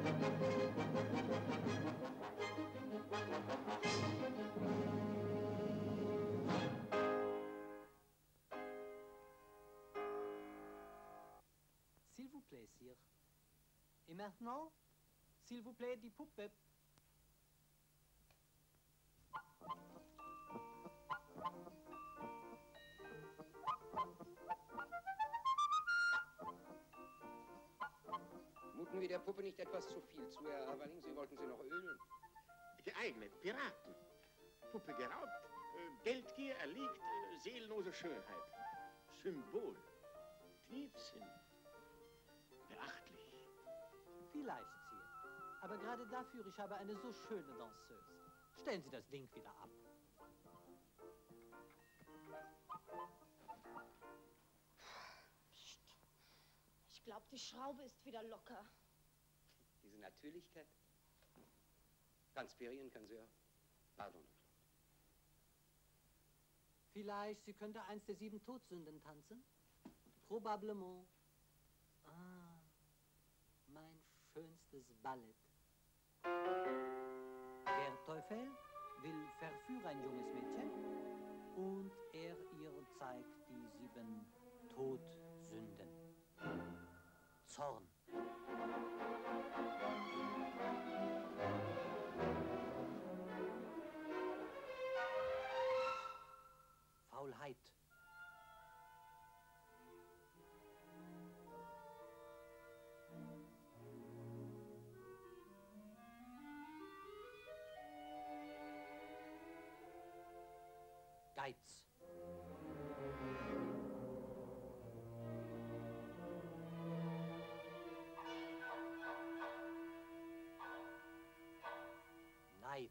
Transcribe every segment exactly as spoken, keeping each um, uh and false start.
S'il vous plaît, sire. Et maintenant, s'il vous plaît, die Puppe. Muten wir der Puppe nicht etwas zu viel zu, Herr Haverling? Sie wollten sie noch ölen. Geeignet, Piraten. Puppe geraubt, äh, Geldgier erliegt, äh, seelenlose Schönheit. Symbol, Tiefsinn, beachtlich. Vielleicht, sire. Aber gerade dafür, ich habe eine so schöne Danseuse. Stellen Sie das Ding wieder ab. Psst. Ich glaube, die Schraube ist wieder locker. Diese Natürlichkeit. Transpirieren kann sie ja. Pardon. Vielleicht, sie könnte eins der sieben Todsünden tanzen? Probablement. Ah, mein schönstes Ballett. Der Teufel will verführen ein junges Mädchen und er ihr zeigt die sieben Todsünden. Zorn. Faulheit. Geiz. Neid.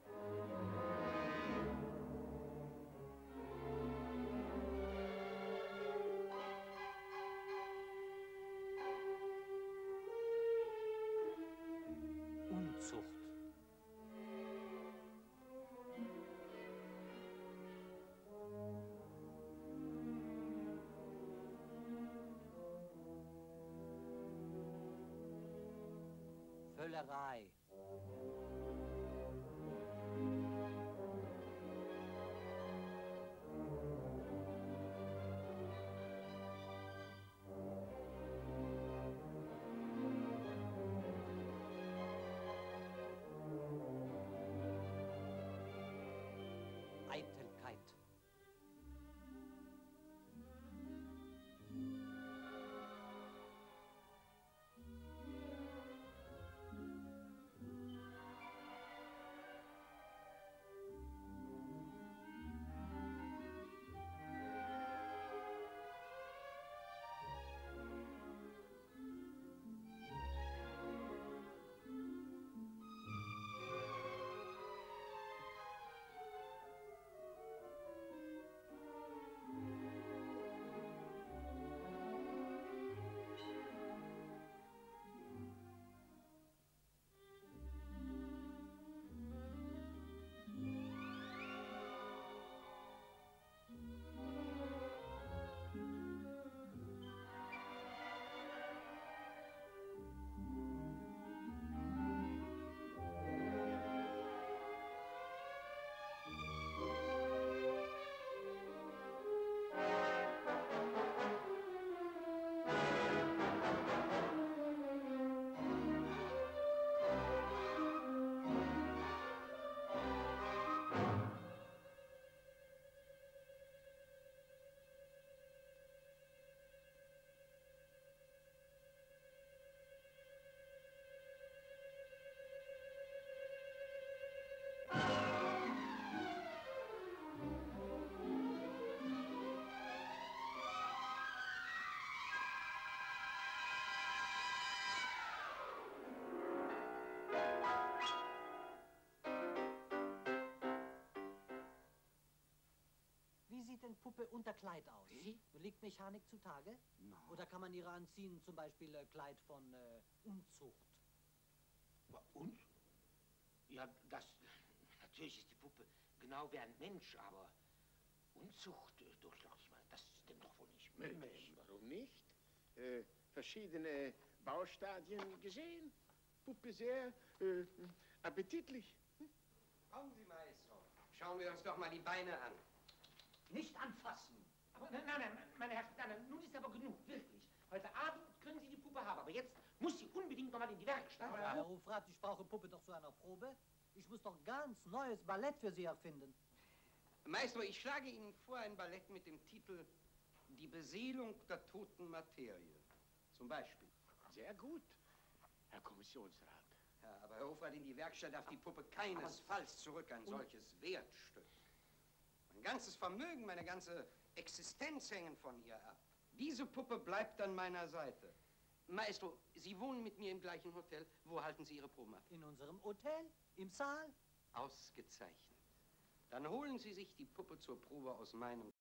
Unzucht. Völlerei. Eitelkeit. Wie sieht denn Puppe unter Kleid aus? Wie? Liegt Mechanik zutage? No. Oder kann man ihre anziehen, zum Beispiel äh, Kleid von äh, Unzucht? Und? Ja, das... Natürlich ist die Puppe genau wie ein Mensch, aber Unzucht, äh, durchaus mal, das stimmt doch wohl nicht möglich. Warum nicht? Äh, verschiedene Baustadien gesehen? Puppe sehr äh, appetitlich. Kommen Sie, Maestro. Schauen wir uns doch mal die Beine an. Nicht anfassen. Aber nein, nein, nein, meine Herren, nein, nein, nun ist aber genug, wirklich. Heute Abend können Sie die Puppe haben, aber jetzt muss sie unbedingt noch mal in die Werkstatt. Aber Herr Hofrat, ich brauche Puppe doch zu einer Probe. Ich muss doch ganz neues Ballett für Sie erfinden. Maestro, ich schlage Ihnen vor ein Ballett mit dem Titel Die Beseelung der toten Materie. Zum Beispiel. Sehr gut, Herr Kommissionsrat. Ja, aber Herr Hofrat, in die Werkstatt darf die Puppe keinesfalls zurück, ein solches Wertstück. Mein ganzes Vermögen, meine ganze Existenz hängen von ihr ab. Diese Puppe bleibt an meiner Seite. Maestro, Sie wohnen mit mir im gleichen Hotel. Wo halten Sie Ihre Proben ab? In unserem Hotel? Im Saal? Ausgezeichnet. Dann holen Sie sich die Puppe zur Probe aus meinem